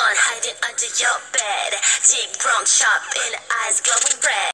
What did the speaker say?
one hiding under your bed. Deep grown, sharp in eyes glowing red.